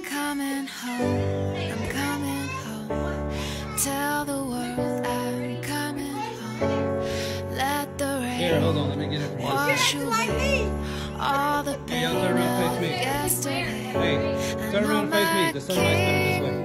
coming home, I'm coming home. Tell the world I'm coming home. Let the rain Here, hold on, let me get it from this wash side. away all the pain Hey, y'all turn around and face of me. yesterday. Hey, turn around and face me. The sunlight's coming this way.